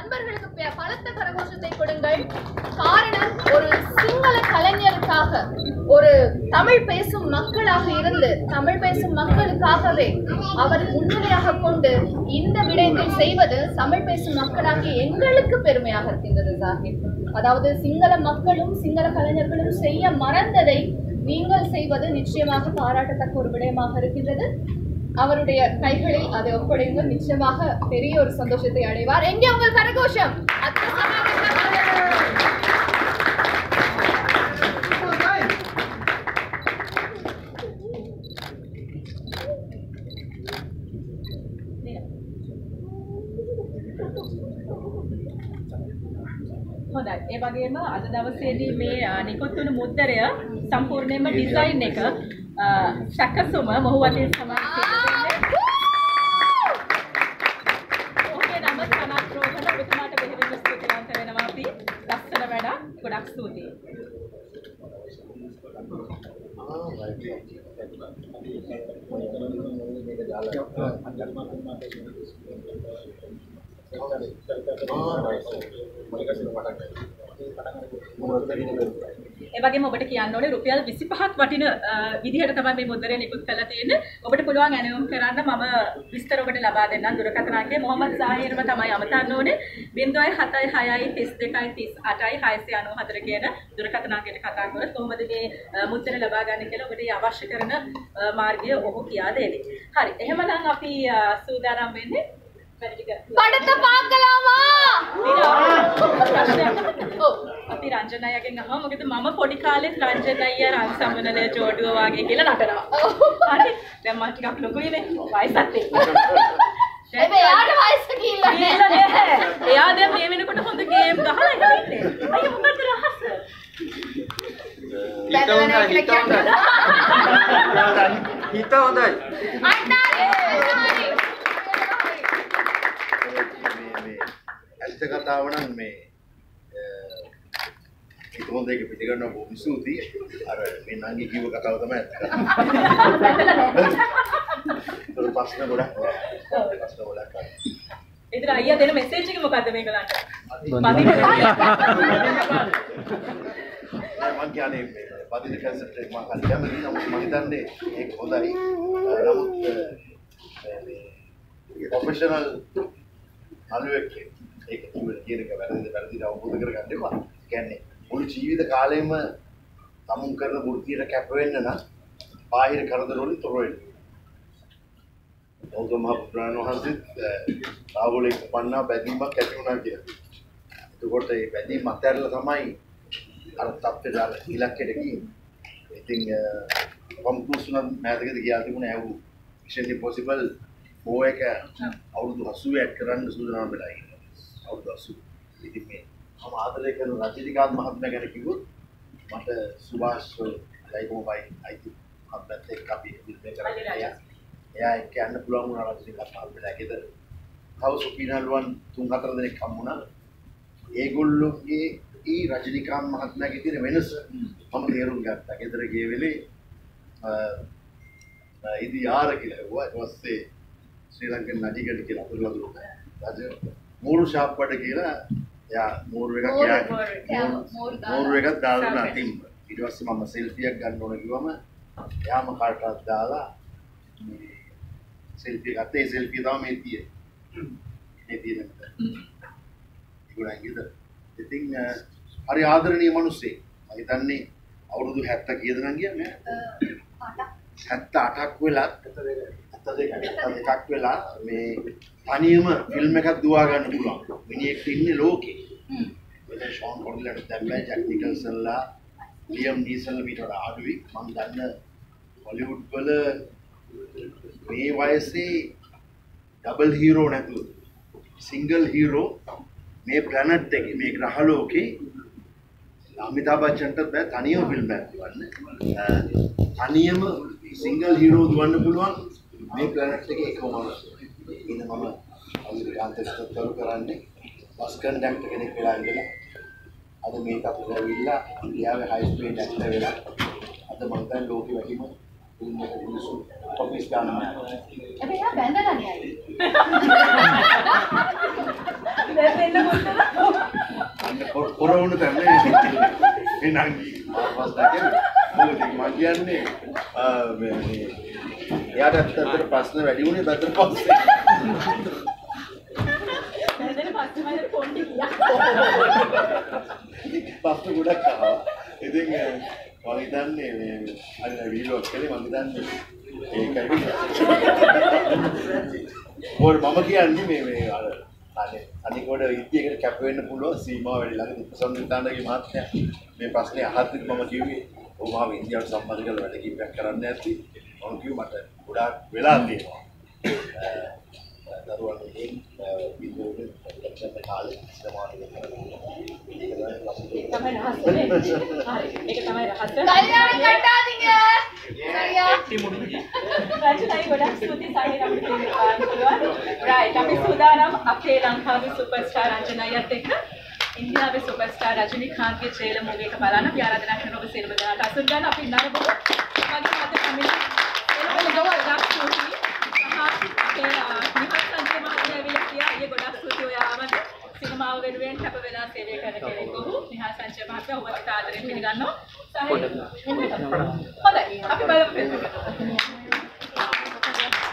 நண்பர்களுக்கு பலத்த கரகோஷத்தை கொடுங்கள். காரணம், ஒரு சிங்கள கலைஞருக்காக, ஒரு தமிழ் பேசும் மக்களாக இருந்து தமிழ் பேசும் மக்களுக்காகவே அவர் முன்னிலையாக கொண்டு இந்த விடயத்தை செய்வது தமிழ் பேசும் மக்களாகிய எங்களுக்கு பெருமையாக இருக்கின்றது சாஹிப். அதாவது சிங்கள மக்களும் சிங்கள கலைஞர்களும் செய்ய மறந்ததை நீங்கள் செய்வது நிச்சயமாக பாராட்டத்தக்க ஒரு விடயமாக இருக்கின்றது. அவருடைய கைகளில் அதை ஒப்படையுங்கள். நிச்சயமாக பெரிய ஒரு சந்தோஷத்தை அடைவார். எங்கே உங்கள் கரகோஷம்? හොඳයි. ඒ වගේම අද දවසේදී මේ නිකුත් වුණු මුද්දරය සම්පූර්ණයෙන්ම ඩිසයින් එක සැකසුම මොහු වටේ සමාජ ඔහුගේ නම සනත් රෝහණ ඔබතුමාට බෙහෙවින්ම ස්තුතිවන්ත වෙනවා අපි. ලස්සන වැඩක්. ගොඩක් ස්තුතියි. ඒ වගේම ඔබට කියන්න ඕනේ රුපියල් 25ක් වටින විදිහට තමයි මේ මුද්දරය නිකුත් කරලා තියෙන්නේ. ඔබට පුළුවන් ඇණවුම් කරන්න මම විස්තර ඔබට ලබා දෙන්නම්. දුරකථන අංකය මොහමඩ් සාහිර්ව තමයි අමතන්න ඕනේ. 076 32 38 694 කියන දුරකථන අංකයට කතා කරලා කොහොමද මේ මුද්දරය ලබා ගන්න කියලා ඔබට අවශ්‍ය කරන මාර්ගය ඔහු කියා දෙන්නේ. හරි. එහෙමනම් අපි සූදානම් වෙන්නේ படத்தை பார்க்கலாமா? අපි රංජන අයගෙන් අහමු. මොකද මම පොඩි කාලේ රංජන අයියා රන් සම්මනලේ ජෝඩුව වගේ කියලා නටනවා. හරි. දැන් මම ටිකක් ලොකුයිනේ. වයසත් එක්ක. එයාට වයස කියලා නෑ. එයා දැන් මේ වෙනකොට හොඳ ගේම් ගහලා ඉන්නේ. අයියා මොකද රහස? හිත හොඳයි. ඇත්ත කතාව නම් මේ කොහොමද ඒක පිටිගන්න බොහොම ස්තුතියි. අර මේ නංගි කිව්ව කතාව තමයි ඇත්ත. ඒක ප්‍රශ්න ගොඩක්. ඉතින් අයියා දෙන මෙසේජ් එක මොකද්ද මේගලන්ට? මම කියන්නේ පදින කන්සෙප්ට් එක මම කැමති නම් මම හිතන්නේ ඒක හොඳයි. නමුත් මේ ප්‍රොෆෙෂනල් අලුවෙක් ඒක කියන එක වැරදි අවබෝධ කරගන්න එපා. කියන්නේ මුළු ජීවිත කාලෙම තමුන් කරන වෘත්තියට කැප වෙන්න නම් බාහිර කරදර වලින් තොර වෙන්න. ඕක මහ පුරාණ වහන්සේත් රාහුලෙක් පන්නා බැඳීමක් ඇති වුණා කියලා. එතකොට ඒ බැඳීම අත්හැරලා තමයි අර තත්ත්වයට අර ඉලක්කයට ගියේ. ඉතින් කොම්ප්ලූෂන් මෑතකදී කියලා තිබුණා ඇව් මිෂන් ඉම්පොසිබල් ඕ එක අවුරුදු 80 ඇඩ් කරන්න සූදානම් වෙලා ඉන්නවා. අවුරුදු 80. ඉතින් මේ මම ආදරය කරන රජිනිකාන්ත මහත්මයා ගැන කිව්වොත් මට සුභාෂ් ලයිබෝමයි අයිති අපිට එක්ක අපි ඉල්ලේ කරන්නේ. එයා එක්ක යන්න පුළුවන් වුණා රජිනිකාන්ත මහත්මයා ගෙදර. තව සුපිනල්වන් 3-4 දෙනෙක් හම්බුණා. ඒගොල්ලෝගේ ඒ රජිනිකාන්ත මහත්මයාගේ තියෙන වෙනස මම තේරුම් ගත්තා. ගෙදර ගිය වෙලේ ඉදි යාර කියලා කිව්වා. ඊට පස්සේ ශ්‍රී ලංකන් නඩිගඩ කියලා අතුරුලා දුන්නා. රජ මෝරු ෂාප්පඩ කියලා එයා මෝරු එකක් මෝරු එකක් දාලා දුන්නා අතින්. ඊට පස්සේ මම සෙල්ෆියක් ගන්න ඕන කිව්වම එයාම කාටවත් දාලා මේ සෙල්ෆිය ගත්තේ. ඒ සෙල්ෆිය තමයි මේ තියෙන්නේ. මේ තියෙන ඒගොල්ලන් ගෙදර. ඉතින් හරි ආදරණීය මිනිස්සෙක්. මම හිතන්නේ අවුරුදු 70 කීයද නම් ගියා නෑ 78ක් වෙලා 72ක් වෙලා මේ තනියම ෆිල්ම් එකක් දුවා ගන්න පුළුවන් මිනිහෙක් ඉන්නේ ලෝකේ. මෙතන ෂෝන් කොඩ්ලට දැම්මේ ජැක් නිකල්සන්ලා ලියම් නීසන්ලා මීට වඩා අඩුයි. මම දන්න හොලිවුඩ් වල මේ වයසේ ඩබල් හීරෝ නැතුව සිංගල් හීරෝ මේ ප්ලැනට් එකේ මේ ග්‍රහ ලෝකේ අමිතාබ් බච්චන්ට බෑ තනියම ෆිල්ම් එකක් දුවන්න. තනියම සිංගල් හීරෝ දුවන්න පුළුවන් මේ ප්ලැනට් එකේ එකම මිනිස්සු. ඉතින් මම අන්තර්ජාතික කරන්නේ බස් කන්ඩක්ටර් කෙනෙක් වෙලා ඉඳලා අද මේක අපිට ඇවිල්ලා ඉන්දියාවේ හයි ස්පීඩ් ඇක්ටර් වෙලා අද මම දැන් ලෝකෙ වැඩිම ෆිල්ම් එක මිනිස්සු ඔෆිස් ගන්නවා. හැබැයි එයා බැඳලා නේ. දැන් එන්න නංගි මාර්පස් නැකේ මොකද මං කියන්නේ එයාට ඇත්තට ප්‍රශ්න වැඩි වුණේ බතර පස්සේ දැන් පස්සේ මම පොඩි ගියා ප්‍රශ්න ගොඩක් ආවා ඉතින් මම හිතන්නේ මේ අර වීඩියෝ එකේ මම හිතන්නේ ඒකයි මොකද මම කියන්නේ මේ අර අනිකෝඩ විද්‍යාවකට කැප වෙන්න පුළුවන් සීමාව වැඩි ළඟ උපසම්පදානගේ මහත්මයා මේ ප්‍රශ්නේ අහද්දි මම කිව්වේ ඔබ මම ඉන්දියාවට සම්බන්ධ කරලා වැඩ කිව්වක් කරන්න ඇති මම කිව්ව මට ගොඩාක් වෙලා තියෙනවා දරුවන් වලින් විද්‍යාවේ ලැබෙන කාලේ සමානව කරනවා තමයි රහස හරි ඒක තමයි රහස කල්යාණ කට්ටාදිග හරියා රාජනයි ගොඩක් ස්තුතියි සාහිර අපිට කියන්න පුළුවන් රයිට් අපි සූදානම් අපේ ලංකාවේ සුපර්ස්ටාර් රංජනයත් එක්ක ඉන්දියාවේ සුපර්ස්ටාර් රජිනිකාන්ත්ගේ ට්‍රේලර් මූවි එක බලන්න අපි ආරාධනා කරනවා ඔබ සියලුම දෙනාට අසුන් ගන්න අපි ඉන්නවද මගේ මත කමින් ඒක ගොඩක් ස්තුතියි අපේ නිහත් සංජය මහත්මයා ඇවිල්ලා කියා ඊයේ ගොඩක් ස්තුතියි ඔයා ආවද සිනමාව වෙනුවෙන් කැප වෙලා සේවය කරන කෙනෙක් ඔහු නිහත් සංජය මහත්මයා ඔබට ආදරෙන් පිළිගන්නවා හොඳයි අපි බලමු